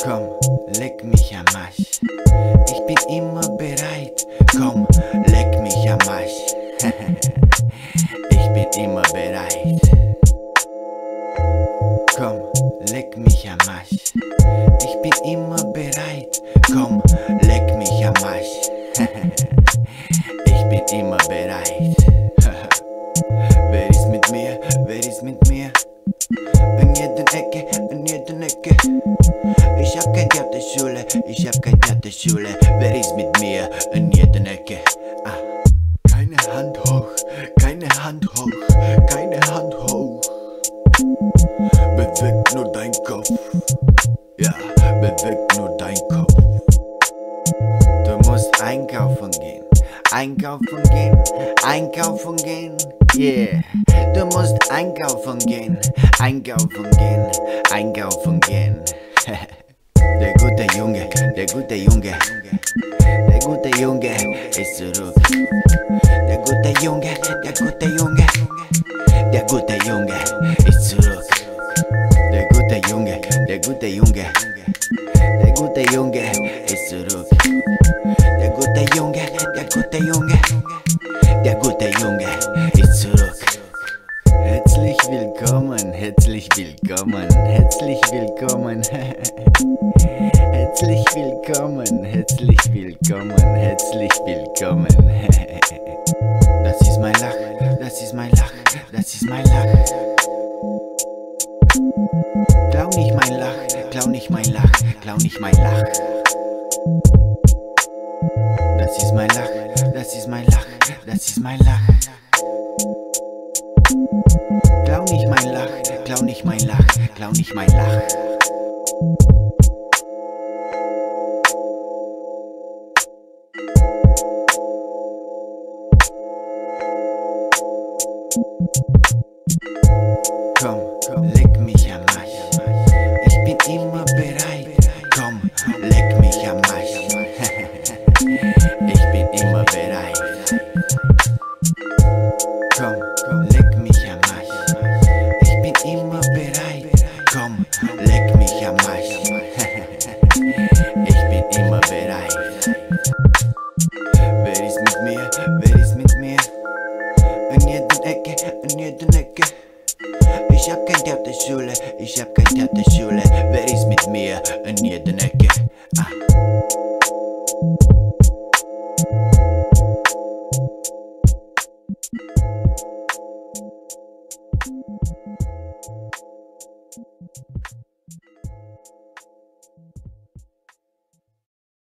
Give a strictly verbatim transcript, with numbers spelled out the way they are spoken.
Komm, leck mich am Arsch. Ich bin immer bereit. Komm, leck mich am Arsch. Ich bin immer bereit. Komm, leck mich am Arsch. Ich bin immer bereit. Komm, leck mich am Arsch. Ich bin immer bereit. Wer ist mit mir? Wer ist mit mir? In jeder Ecke, in jeder Ecke. Ich hab kein Theaterschule, ich hab kein Theaterschule. Wer ist mit mir? In jeder Ecke. Ah. Keine Hand hoch, keine Hand hoch, keine Hand hoch. Bewegt nur dein Kopf. Ja, bewegt nur dein Kopf. Du musst einkaufen gehen, einkaufen gehen, einkaufen gehen. Yeah, du musst einkaufen gehen, einkaufen gehen, einkaufen gehen. Der gute Junge, der gute Junge, der gute Junge ist zurück. Der gute Junge, der gute Junge, der gute Junge ist zurück. Der gute Junge, der gute Junge, der gute Junge ist zurück. Der gute Junge, der gute Junge, der gute Junge ist zurück. Herzlich willkommen, herzlich willkommen, herzlich willkommen. Herzlich willkommen, herzlich willkommen, herzlich willkommen. Das ist mein Lach, das ist mein Lach, das ist mein Lach. Klau nicht mein Lach, klau nicht mein Lach, klau nicht mein Lach. Das ist mein Lach, das ist mein Lach, das ist mein Lach. Klau nicht mein Lach, klau nicht mein Lach, klau nicht mein Lach. Komm, leck mich am Arsch. Ich bin immer bereit. Komm, leck mich am Arsch. Ich bin immer bereit. Komm, leck mich am Arsch. Ich bin immer bereit. Komm, leck mich am Arsch. Ich bin immer bereit. Wer ist mit mir? Wer ist mit mir? In jeder Ecke, in jeder Ecke. Ich hab kein Theaterschule, ich hab kein Theaterschule. Wer ist mit mir? In jeder Ecke. Ah.